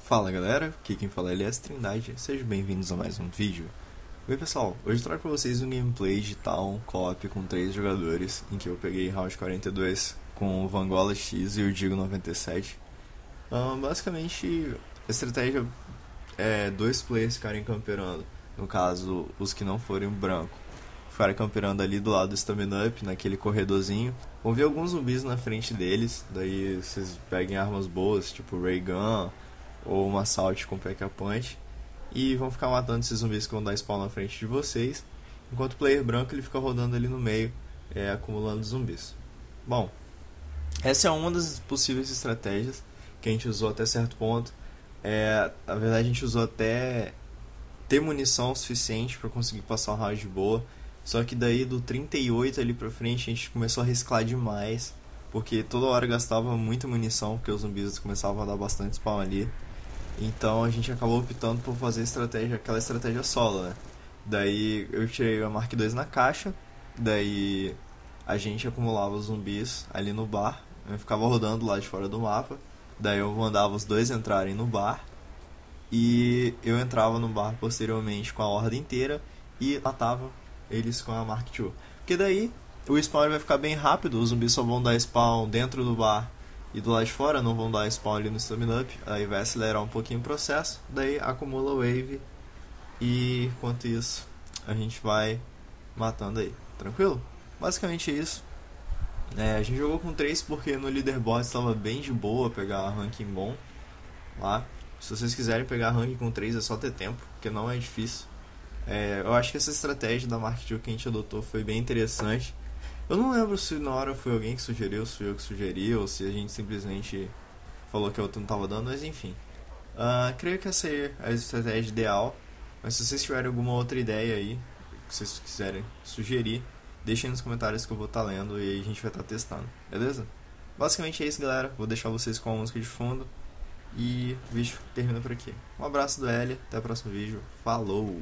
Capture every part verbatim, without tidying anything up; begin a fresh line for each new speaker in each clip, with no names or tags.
Fala galera, aqui quem fala é Elias Trindade, sejam bem-vindos a mais um vídeo. Oi pessoal, hoje eu trago pra vocês um gameplay de Town Co-op com três jogadores, em que eu peguei Round quarenta e dois com o Vangola X e o Digo noventa e sete. Um, basicamente, a estratégia é dois players ficarem camperando, no caso, os que não forem branco, ficarem camperando ali do lado do Stamina Up, naquele corredorzinho. Vão ver alguns zumbis na frente deles, daí vocês peguem armas boas, tipo Ray Gun ou uma Assault com Pack-a-Punch, e vão ficar matando esses zumbis que vão dar spawn na frente de vocês, enquanto o player branco ele fica rodando ali no meio, é, acumulando zumbis. Bom, essa é uma das possíveis estratégias que a gente usou até certo ponto. É, na verdade a gente usou até ter munição suficiente para conseguir passar um round de boa. Só que daí do trinta e oito ali pra frente a gente começou a reciclar demais, porque toda hora gastava muita munição, porque os zumbis começavam a dar bastante spawn ali. Então a gente acabou optando por fazer estratégia, aquela estratégia solo, né? Daí eu tirei a Mark dois na caixa, daí a gente acumulava os zumbis ali no bar, eu ficava rodando lá de fora do mapa, daí eu mandava os dois entrarem no bar, e eu entrava no bar posteriormente com a horda inteira e matava eles com a Mark dois. Porque daí o spawn vai ficar bem rápido, os zumbis só vão dar spawn dentro do bar e do lado de fora, não vão dar spawn ali no Stamina Up, aí vai acelerar um pouquinho o processo, daí acumula wave e enquanto isso a gente vai matando aí, tranquilo? Basicamente é isso. É, a gente jogou com três porque no leaderboard estava bem de boa pegar ranking bom lá. Se vocês quiserem pegar ranking com três é só ter tempo, porque não é difícil. É, eu acho que essa estratégia da Mark dois que a gente adotou foi bem interessante. Eu não lembro se na hora foi alguém que sugeriu, se foi eu que sugeri, ou se a gente simplesmente falou que o outro não estava dando, mas enfim. Uh, creio que essa é a estratégia ideal, mas se vocês tiverem alguma outra ideia aí, que vocês quiserem sugerir, deixem nos comentários que eu vou estar lendo e aí a gente vai estar testando, beleza? Basicamente é isso galera, vou deixar vocês com a música de fundo e o vídeo termina por aqui. Um abraço do L, até o próximo vídeo, falou!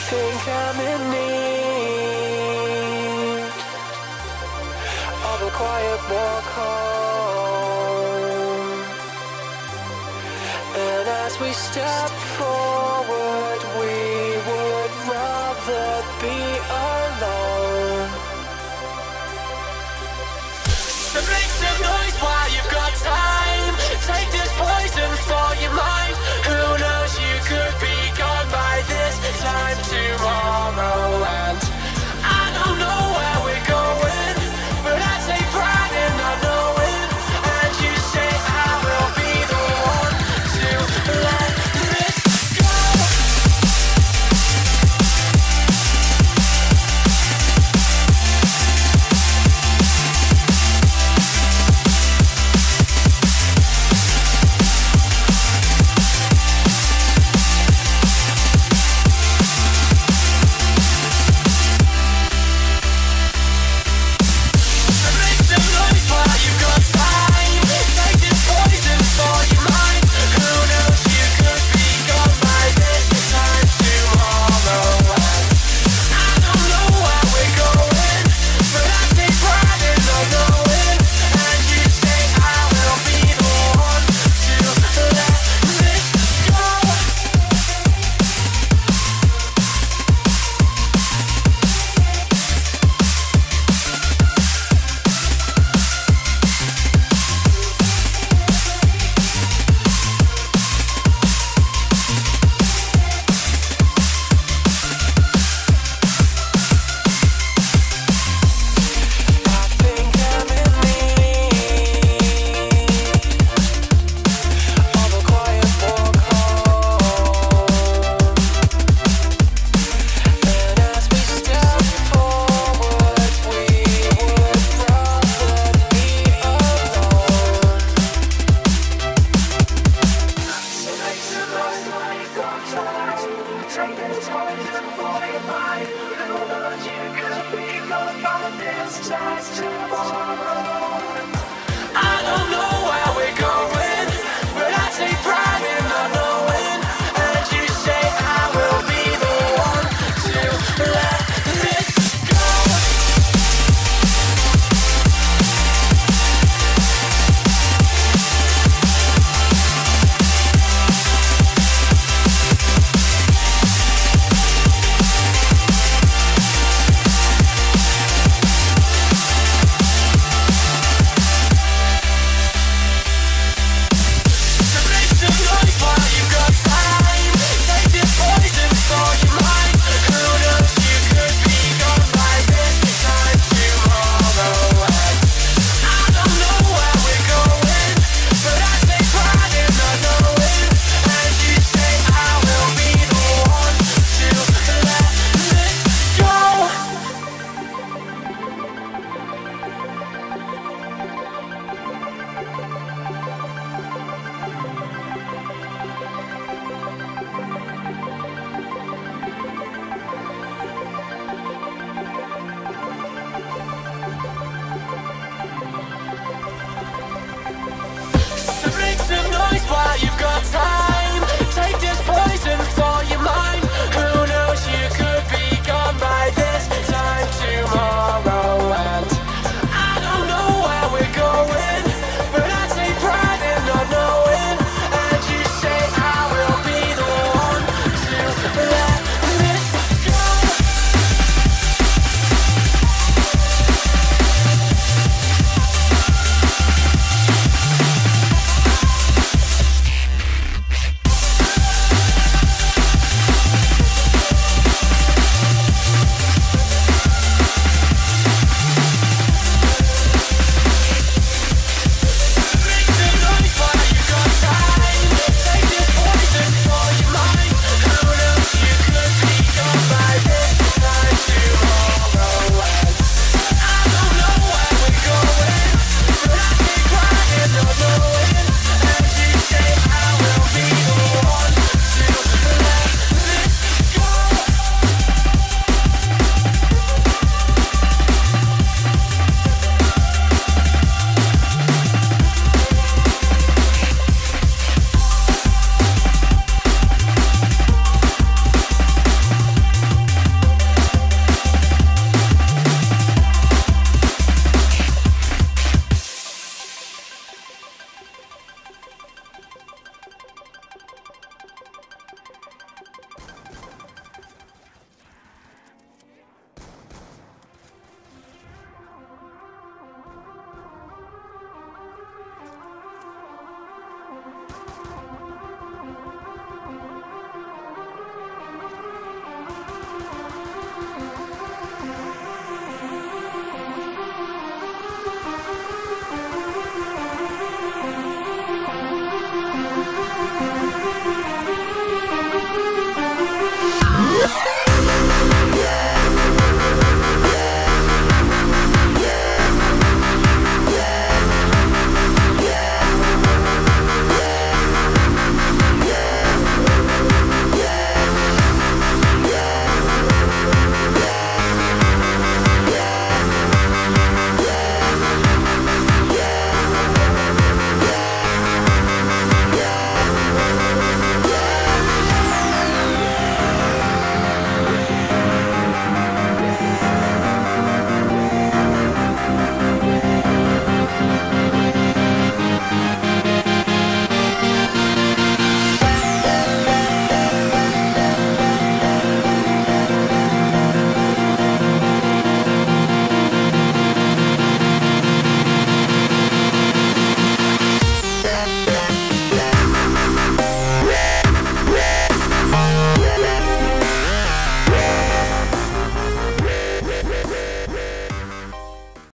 think I'm in need of a quiet walk home. And as we step forward, we would rather be alone. So make some noise while you've got time. Take this poison for your mind. Who knows, you could be gone by this time tomorrow. And I don't know where we're going, but I take pride in not knowing. And you say I will be the one to let this go. I don't know